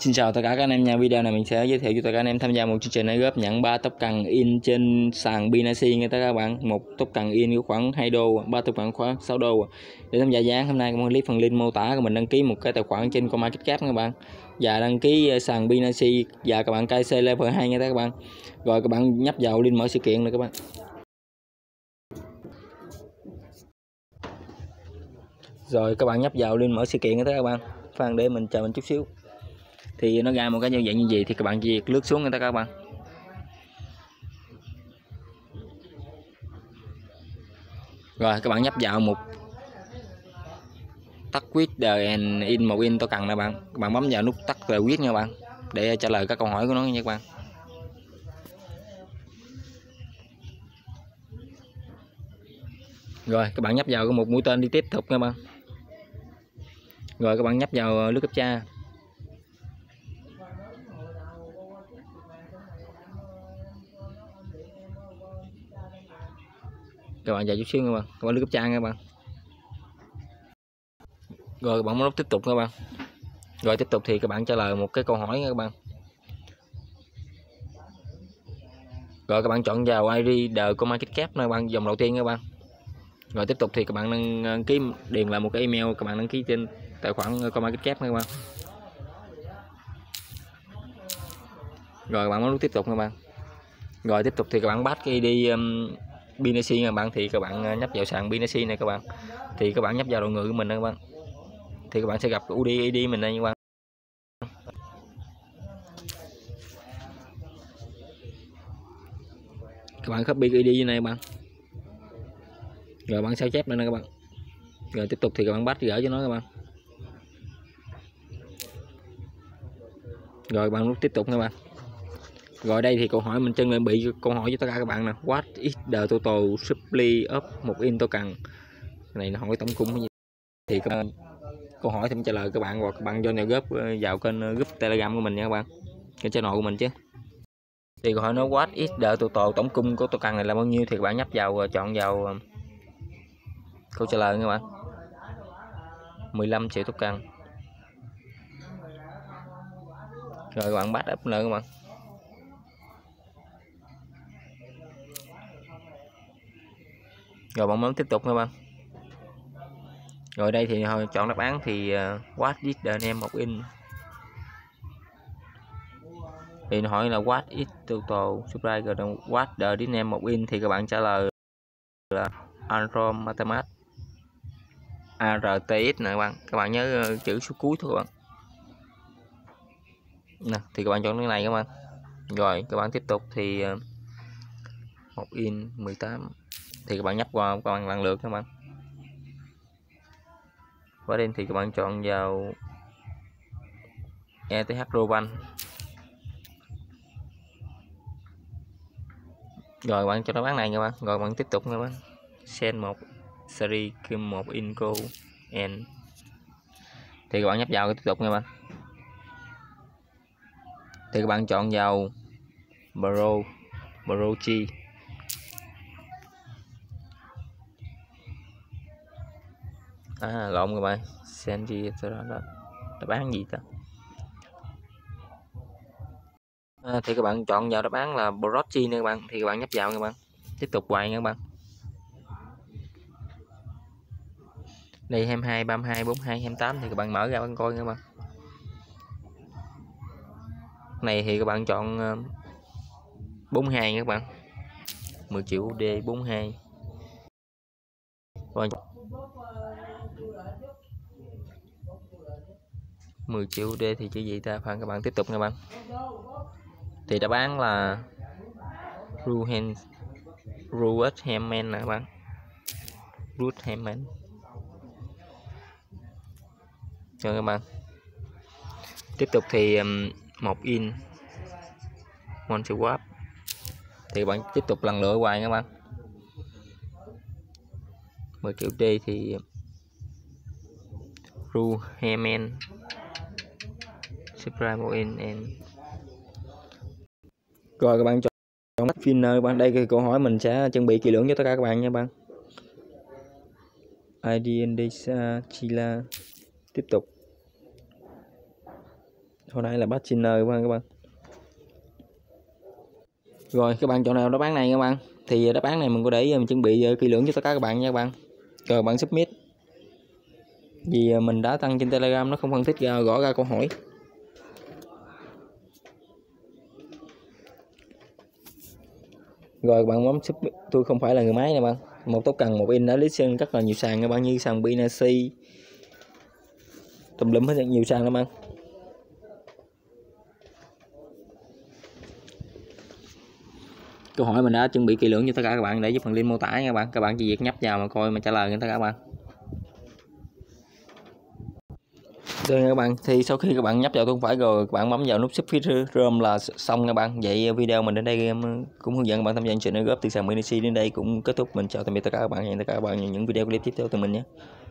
Xin chào tất cả các anh em nha. Video này mình sẽ giới thiệu cho tất cả anh em tham gia một chương trình để góp nhận 3 tốc cần in trên sàn Binance nha các bạn. Một tốc cần in có khoảng 2 đô, 3 tốc cần khoảng 6 đô. Để tham gia giá hôm nay mình click phần link mô tả của mình đăng ký một cái tài khoản trên CoinMarketCap các bạn. Và đăng ký sàn Binance và các bạn KC level 2 nha các bạn. Rồi các bạn nhấp vào link mở sự kiện này các bạn. Rồi các bạn nhấp vào link mở sự kiện đó các bạn. Khoan để mình chờ mình chút xíu. Thì nó ra một cái giao diện như vậy thì các bạn chỉ việc lướt xuống người ta các bạn. Rồi các bạn nhấp vào một tắt quit the and in một in token nè bạn. Các bạn bấm vào nút tắt the quit nha các bạn để trả lời các câu hỏi của nó nha các bạn. Rồi các bạn nhấp vào một mũi tên đi tiếp tục nha các bạn. Rồi các bạn nhấp vào lướt captcha. Các bạn chờ chút xíu nha các bạn lướt captcha nha các bạn. Rồi các bạn bấm nút tiếp tục nha các bạn. Rồi tiếp tục thì các bạn trả lời một cái câu hỏi nha các bạn. Rồi các bạn chọn vào ID the CoinMarketCap nè các bạn, dòng đầu tiên nha các bạn. Rồi tiếp tục thì các bạn đăng ký điền lại một cái email các bạn đăng ký trên tài khoản CoinMarketCap nha các bạn. Rồi các bạn bấm nút tiếp tục nha các bạn. Rồi tiếp tục thì các bạn bắt cái ID Binance nha các bạn, thì các bạn nhấp vào sàn Binance này các bạn. Thì các bạn nhấp vào đầu người của mình nè các bạn. Thì các bạn sẽ gặp UD ID mình đây nha các bạn. Các bạn copy cái ID này các bạn. Rồi bạn sao chép lên nè các bạn. Rồi tiếp tục thì các bạn bắt gửi cho nó các bạn. Rồi bạn nút tiếp tục nha các bạn. Rồi đây thì câu hỏi mình chân lại bị câu hỏi cho tất cả các bạn nè. What is the total supply of một in token? Cái này nó hỏi tổng cung cái gì? Thì câu hỏi thì mình trả lời các bạn, hoặc các bạn join vào vào kênh group Telegram của mình nha các bạn, kênh channel của mình chứ. Thì câu hỏi nó what is the total tổng cung của token này là bao nhiêu, thì các bạn nhấp vào chọn vào câu trả lời nha các bạn. 15 triệu token. Rồi các bạn bắt up nữa các bạn. Rồi bạn bấm tiếp tục nha các bạn. Rồi đây thì chọn đáp án thì what is the name of in. Thì nó hỏi là what is total supply, rồi what the name of in thì các bạn trả lời là Androm Matemat ARTX nè các bạn. Các bạn nhớ chữ số cuối thôi các bạn. Nè, thì các bạn chọn cái này các bạn. Rồi các bạn tiếp tục thì một in 18 thì các bạn nhấp qua các bạn lần lượt các bạn. Và đây thì các bạn chọn vào ETH Roban. Rồi bạn cho đáp án này nha bạn. Rồi bạn tiếp tục nha bạn. Send một series kim một inco and thì các bạn nhấp vào tiếp tục nha bạn. Thì các bạn chọn vào Brochi. Lộn các bạn. Send gì đó đáp án gì ta? Thì các bạn chọn vào đáp án là Brochi nè các bạn. Thì các bạn nhấp vào nha các bạn. Tiếp tục hoài nha các bạn. Đây 22, 32, 42, 28 thì các bạn mở ra bạn coi nha các bạn. Này thì các bạn chọn 42 nha các bạn. 10 triệu UD 42. Rồi 10 triệu UD thì chữ gì ta? Phải các bạn tiếp tục nha bạn. Thì đáp án là Ruethamen nè các bạn. Ruethamen. Cho các bạn. Tiếp tục thì một in Montewap thì các bạn tiếp tục lần lượt hoài các bạn. 10 triệu D thì Ruethamen Supreme in and. Rồi các bạn chọn Finner bạn. Đây cái câu hỏi mình sẽ chuẩn bị kỹ lưỡng cho tất cả các bạn nha bạn. ID Indesa Chila. Tiếp tục Hồi nãy là Bachelor các bạn. Rồi các bạn chọn nào đáp án này các bạn. Thì đáp án này mình có để mình chuẩn bị kỹ lưỡng cho tất cả các bạn nha các bạn. Rồi các bạn submit. Vì mình đã tăng trên Telegram nó không phân tích gõ ra câu hỏi. Rồi bạn bấm submit. Tôi không phải là người máy nè bạn. Một token, một in đã listen rất là nhiều sàn các bạn, như sàn Binance, tùm lum hết nhiều sàn lắm bạn. Câu hỏi mình đã chuẩn bị kỹ lưỡng cho tất cả các bạn để giúp phần link mô tả nha các bạn. Các bạn chỉ việc nhấp vào mà coi mà trả lời cho tất cả các bạn. Rồi các bạn, thì sau khi các bạn nhấp vào tôi không phải rồi, các bạn bấm vào nút submit room là xong các bạn. Vậy video mình đến đây cũng hướng dẫn các bạn tham gia chương trình góp từ sàn Binance đến đây cũng kết thúc. Mình chào tạm biệt tất cả các bạn, hẹn tất cả các bạn những video clip tiếp theo từ mình nhé.